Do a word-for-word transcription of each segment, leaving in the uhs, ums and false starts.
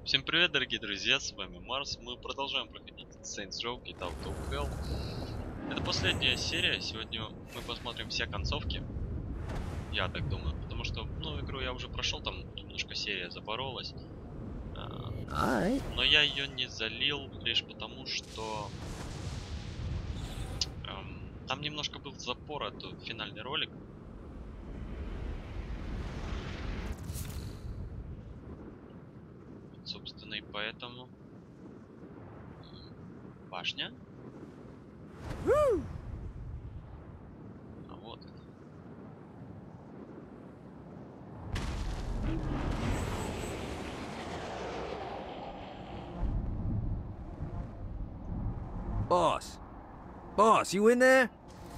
Всем привет, дорогие друзья, с вами Марс. Мы продолжаем проходить Saints Row Get Out of Hell. Это последняя серия, сегодня мы посмотрим все концовки. Я так думаю, потому что, ну, игру я уже прошел, там немножко серия запоролась. А, но я ее не залил лишь потому, что эм, там немножко был запор, это финальный ролик. Собственно, и поэтому... Башня? А вот она. Boss! Boss, you in there?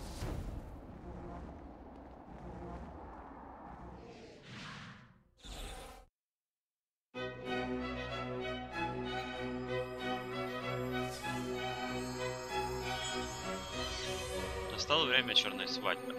Настало время черной свадьбы.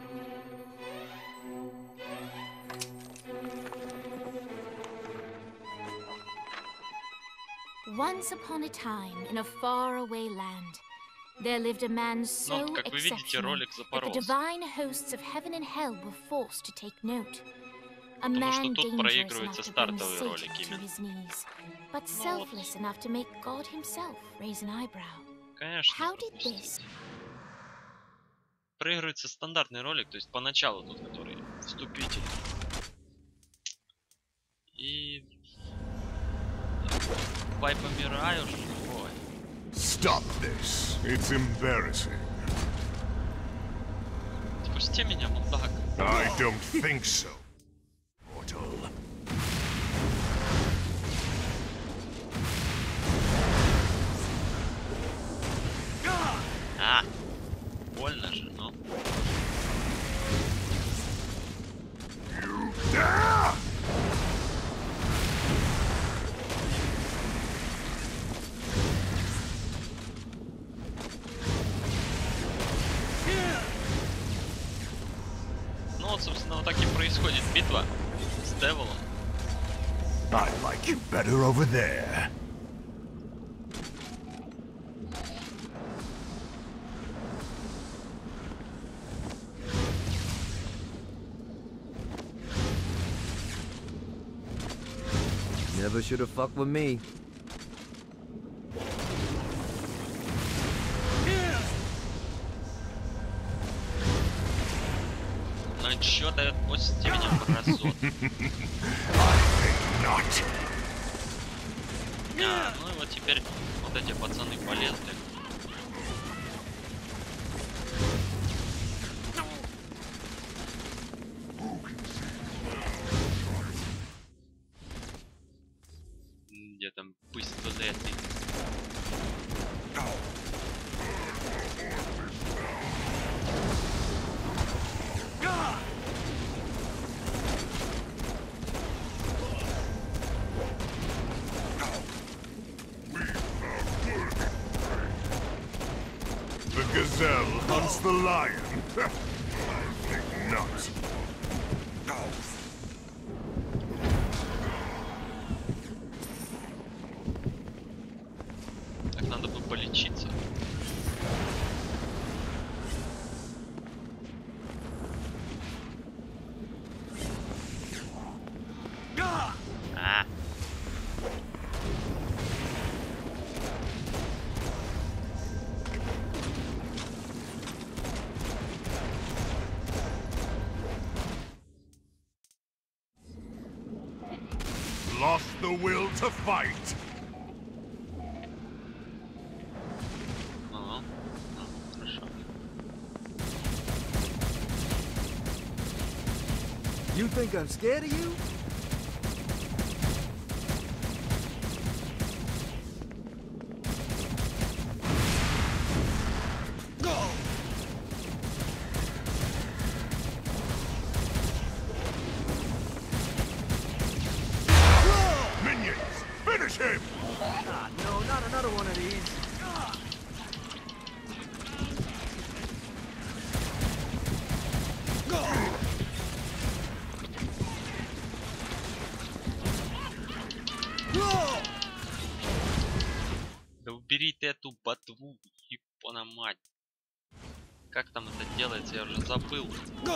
Once upon a time, in a faraway land, there lived a man so Ну, как вы видите, exceptional ролик that the запоролся. divine hosts of heaven and hell were forced to take note. A Потому что man тут dangerous проигрываются enough to bring стартовые Satan ролики to именно. his knees, but Ну selfless вот. enough to make God himself raise an eyebrow. Конечно. How did пропустите. this? Проигрывается стандартный ролик, то есть поначалу тут, который вступитель. И... Бай помираю, ой. Stop this. It's embarrassing. Отпусти меня, мудак. I don't think so. Mortal. А, больно же, ну. You dare! Ну вот, собственно, вот так и происходит битва с Девилом. I like you better over there. Never should have fucked with me. Ну и чё ты отпусти меня, мразот? Not. А, ну и вот теперь вот эти пацаны полезли. Где там пистолеты? The gazelle hunts the lion. I think not. Так надо бы полечиться. А. Lost the will to fight. Ага. Ну, хорошо. You think I'm scared of you? Minions, finish him. Ah, no, not another one of these. Whoa! Убери ты эту ботву, ебана мать. Как там это делается, я уже забыл.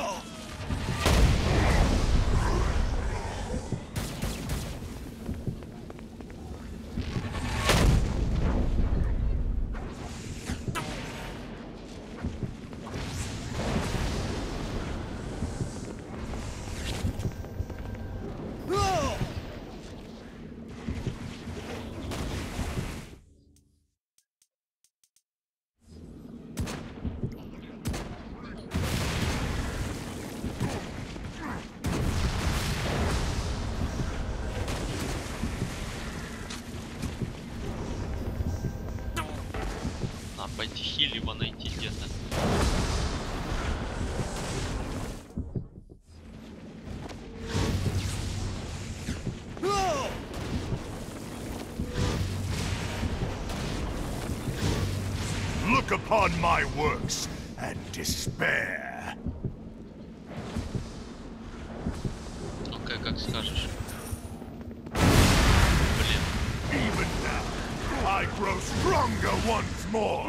Надо пойти хилива найти где-то. Look upon my works and despair. Окей, как скажешь. Блин. Even now, I grow stronger once more.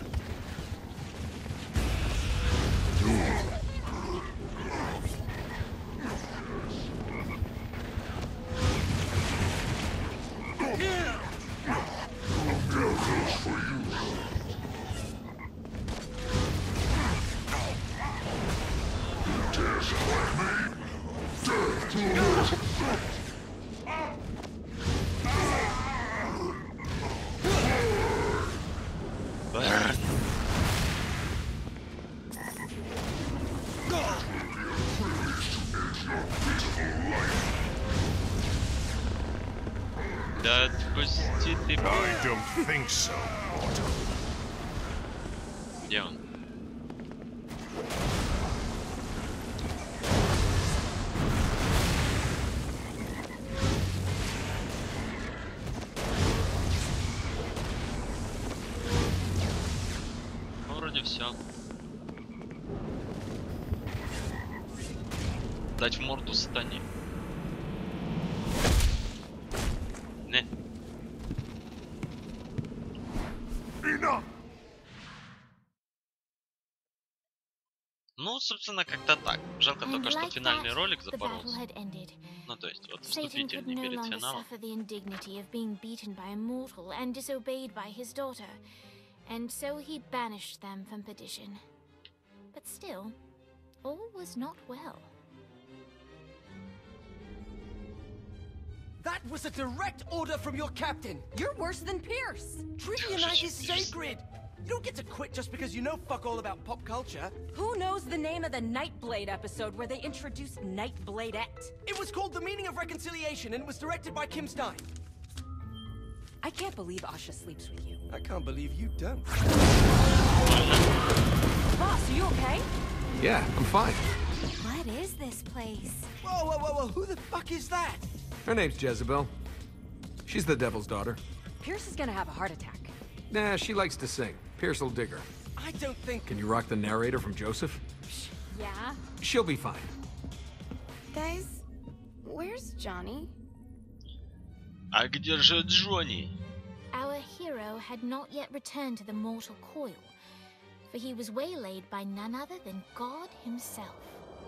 Burn. Да отпусти ты. I don't think so, mortal. Где он? Ну, вроде все. Дать в морду сатане. Не. Enough. Ну, собственно, как-то так. Жалко And только, что like финальный that, ролик the battle запоролся. had ended. Ну, то есть, вот Satan could вступительный no перед longer финалом. suffer the indignity of being beaten by a mortal and disobeyed by his daughter, and so he banished them from perdition. But still, all was not well. That was a direct order from your captain. You're worse than Pierce. Trivia night is sacred. You don't get to quit just because you know fuck all about pop culture. Who knows the name of the Nightblade episode where they introduced Nightbladette? It was called The Meaning of Reconciliation and it was directed by Kim Stein. I can't believe Asha sleeps with you. I can't believe you don't. Boss, are you okay? Yeah, I'm fine. What is this place? Whoa, whoa, whoa, whoa, who the fuck is that? Her name's Jezebel. She's the devil's daughter. Pierce is gonna have a heart attack. Nah, she likes to sing. Pierce will dig her. I don't think... Can you rock the narrator from Joseph? Yeah? She'll be fine. Guys, where's Johnny? А где же Джонни? Our hero had not yet returned to the mortal coil, for he was waylaid by none other than God himself.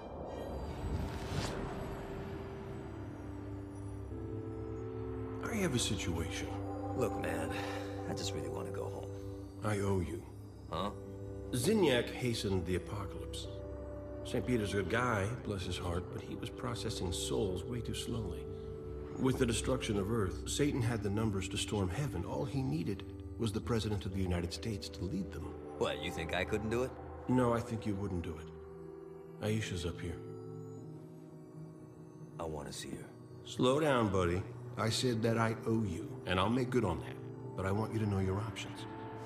I have a situation. Look, man, I just really want to go home. I owe you. Huh? Zinyak hastened the apocalypse. Saint Peter's a good guy, bless his heart, but he was processing souls way too slowly. With the destruction of Earth, Satan had the numbers to storm heaven. All he needed was the President of the United States to lead them. What, you think I couldn't do it? No, I think you wouldn't do it. Aisha's up here. I want to see her. Slow down, buddy. I said that I owe you, and I'll make good on that. But I want you to know your options.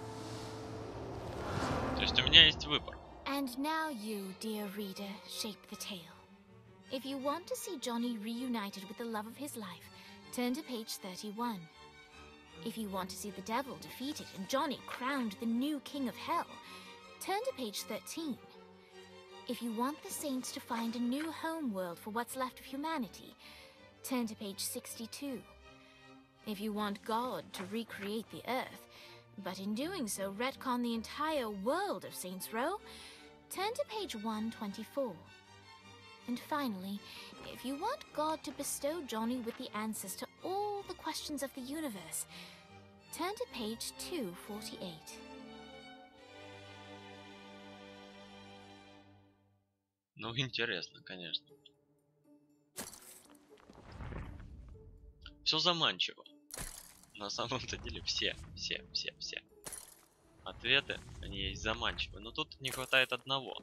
То есть у меня есть выбор. And now you, dear reader, shape the tale. If you want to see Johnny reunited with the love of his life, turn to page thirty-one. If you want to see the devil defeated and Johnny crowned the new king of hell, turn to page thirteen. If you want the saints to find a new home world for what's left of humanity, turn to page sixty-two. If you want God to recreate the earth, but in doing so retcon the entire world of Saints Row. Turn to page one twenty-four. And finally, if you want God to bestow Johnny with the answers to all the questions of the universe, turn to page two forty-eight. Ну, интересно, конечно. Все заманчиво. На самом-то деле все, все, все, все. Ответы, они есть заманчивые. Но тут не хватает одного.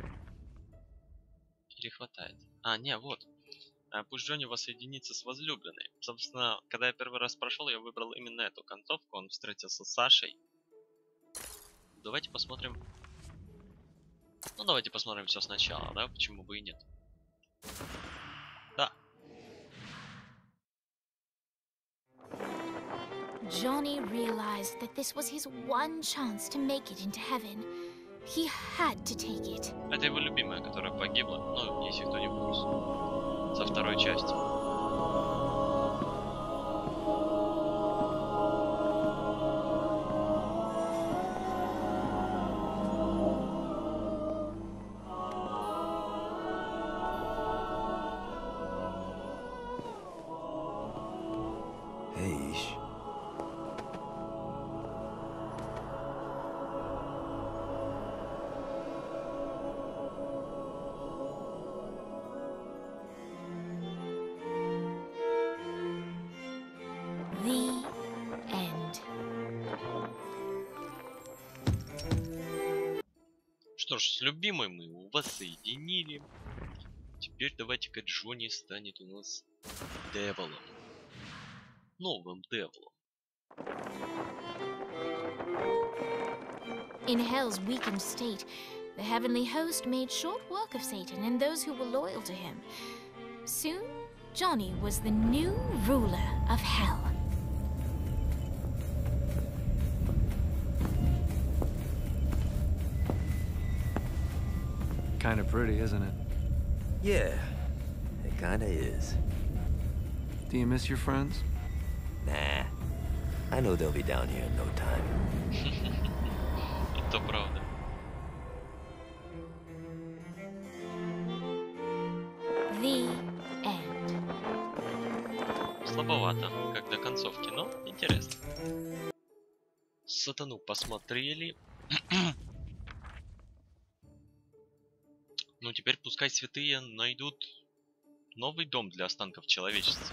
Или хватает? А, не, вот. А, пусть Джонни воссоединится с возлюбленной. Собственно, когда я первый раз прошел, я выбрал именно эту концовку. Он встретился с Сашей. Давайте посмотрим. Ну, давайте посмотрим все сначала, да? Почему бы и нет? Да. Johnny realized that this was his one chance to make it into heaven. He had to take it. Это его любимая, которая погибла. Ну, если кто не в курсе. Со второй части. Hey, Ish. The end. Что ж, с любимой мы его воссоединили. Теперь давайте-ка Джонни станет у нас Девилом. Новым Девилом. In Hell's weakened state, the heavenly host made short work of Satan and those who were loyal to him. Soon, Johnny was the new ruler of Hell. Kinda pretty, isn't it? Yeah, it kinda is. Do you miss your friends? Nah. I know they'll be down here in no time. Это правда. The end. Слабовато, как до концовки, но интересно. Сатану посмотрели. Ну, теперь пускай святые найдут новый дом для останков человечества.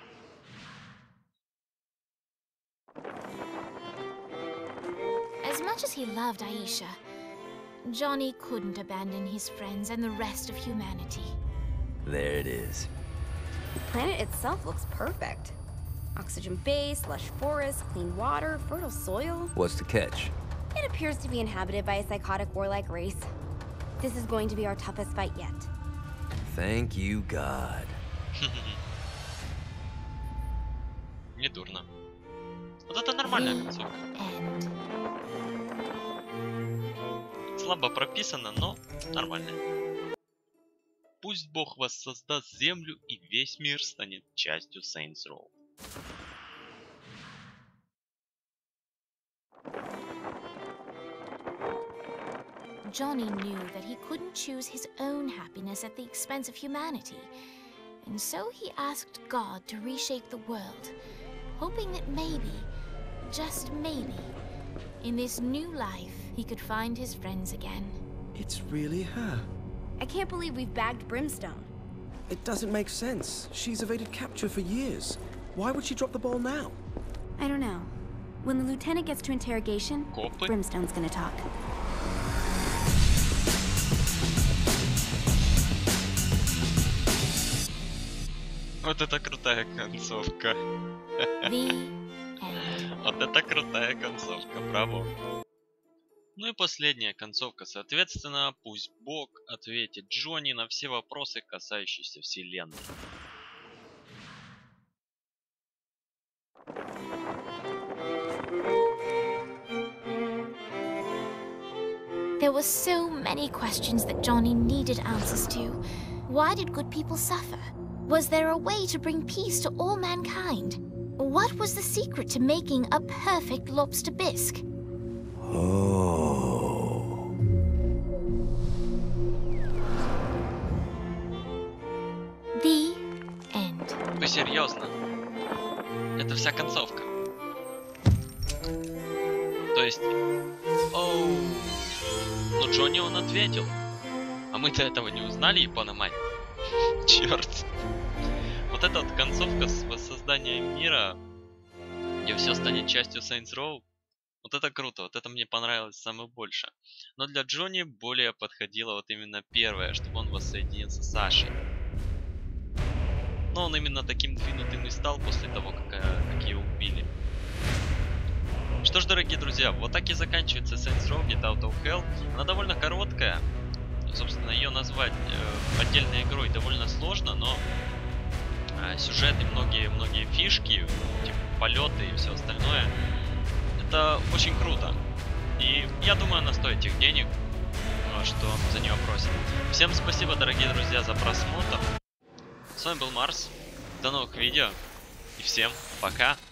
As much as he loved Aisha, Johnny couldn't abandon his friends and the rest of humanity. There it is. The planet itself looks perfect. Oxygen base, lush forests, clean water, fertile soil. What's the catch? It appears to be inhabited by a psychotic warlike race. This is going to be our toughest fight yet. Thank you, God. Не дурно. Вот это нормальная концовка. End. Слабо прописано, но нормально. Пусть Бог воссоздаст землю, и весь мир станет частью Saints Row. Johnny knew that he couldn't choose his own happiness at the expense of humanity, and so he asked God to reshape the world, hoping that maybe, just maybe, in this new life, he could find his friends again. It's really her. I can't believe we've bagged Brimstone. It doesn't make sense. She's evaded capture for years. Why would she drop the ball now? I don't know. When the lieutenant gets to interrogation, Копы? Brimstone's gonna talk. Вот это крутая концовка. The end. Вот это крутая концовка, браво. Ну и последняя концовка, соответственно, пусть Бог ответит Джонни на все вопросы, касающиеся вселенной. There were so many questions that Johnny needed answers to. Why did good people suffer? Was there a way to bring peace to all mankind? What was the secret to making a perfect lobster bisque? Oh. The end. Вы серьезно? Это вся концовка. То есть... Оу... Ну Джонни он ответил. А мы-то этого не узнали, япона мать. Черт. Вот эта вот концовка с воссозданием мира, где все станет частью Saints Row, вот это круто, вот это мне понравилось самое больше. Но для Джонни более подходило вот именно первое, чтобы он воссоединился с Сашей. Но он именно таким двинутым и стал после того, как, как ее убили. Что ж, дорогие друзья, вот так и заканчивается Saints Row Get Out of Hell. Она довольно короткая. Собственно, ее назвать э, отдельной игрой довольно сложно, но э, сюжет и многие-многие фишки, типа полеты и все остальное, это очень круто. И я думаю, она стоит тех денег, что за нее просят. Всем спасибо, дорогие друзья, за просмотр. С вами был Марс. До новых видео. И всем пока.